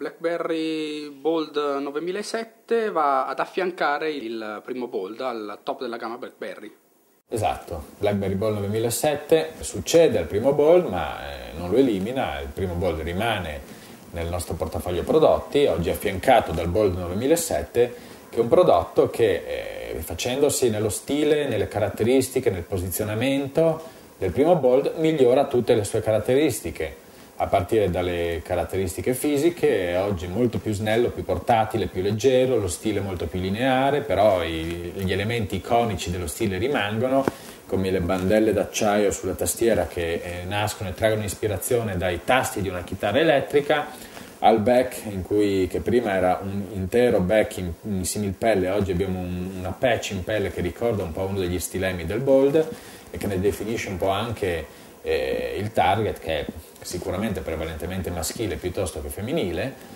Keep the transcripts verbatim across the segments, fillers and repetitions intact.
BlackBerry Bold novemilasette va ad affiancare il primo Bold al top della gamma BlackBerry. Esatto, BlackBerry Bold novemilasette succede al primo Bold, ma eh, non lo elimina. Il primo Bold rimane nel nostro portafoglio prodotti, oggi affiancato dal Bold novemilasette, che è un prodotto che eh, facendosi nello stile, nelle caratteristiche, nel posizionamento del primo Bold migliora tutte le sue caratteristiche, a partire dalle caratteristiche fisiche. Oggi molto più snello, più portatile, più leggero, lo stile molto più lineare, però i, gli elementi iconici dello stile rimangono, come le bandelle d'acciaio sulla tastiera che eh, nascono e traggono ispirazione dai tasti di una chitarra elettrica, al back in cui, che prima era un intero back in, in similpelle, oggi abbiamo un, una patch in pelle che ricorda un po' uno degli stilemi del Bold e che ne definisce un po' anche eh, il target, che è sicuramente prevalentemente maschile piuttosto che femminile,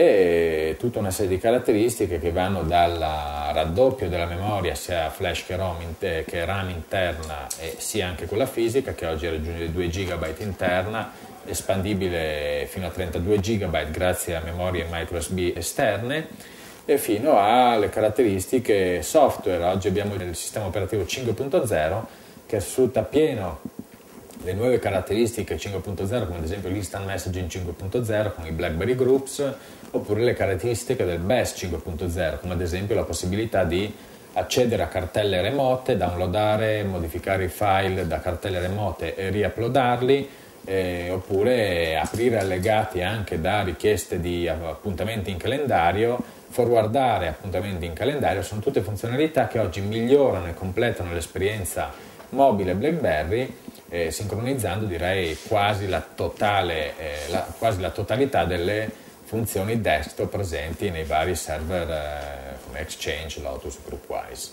e tutta una serie di caratteristiche che vanno dal raddoppio della memoria sia flash che ROM, che RAM interna e sia anche quella fisica, che oggi raggiunge due giga interna, espandibile fino a trentadue giga grazie a memorie micro U S B esterne, e fino alle caratteristiche software. Oggi abbiamo il sistema operativo cinque punto zero che sfrutta appieno le nuove caratteristiche cinque punto zero, come ad esempio l'Instant Messaging cinque punto zero con i BlackBerry Groups, oppure le caratteristiche del B E S cinque punto zero, come ad esempio la possibilità di accedere a cartelle remote, downloadare, modificare i file da cartelle remote e riuploadarli, eh, oppure aprire allegati anche da richieste di appuntamenti in calendario, forwardare appuntamenti in calendario. Sono tutte funzionalità che oggi migliorano e completano l'esperienza mobile BlackBerry, eh, sincronizzando direi quasi la, totale, eh, la, quasi la totalità delle funzioni desktop presenti nei vari server eh, come Exchange, Lotus, Groupwise.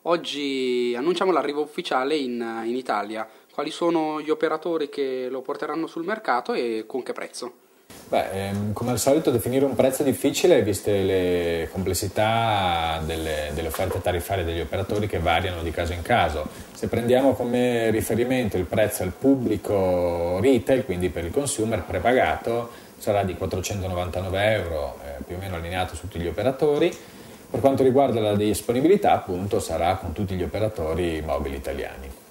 Oggi annunciamo l'arrivo ufficiale in, in Italia. Quali sono gli operatori che lo porteranno sul mercato e con che prezzo? Beh, ehm, come al solito definire un prezzo è difficile, viste le complessità delle, delle offerte tariffarie degli operatori che variano di caso in caso. Se prendiamo come riferimento il prezzo al pubblico retail, quindi per il consumer prepagato, sarà di quattrocentonovantanove euro, eh, più o meno allineato su tutti gli operatori. Per quanto riguarda la disponibilità, appunto, sarà con tutti gli operatori mobili italiani.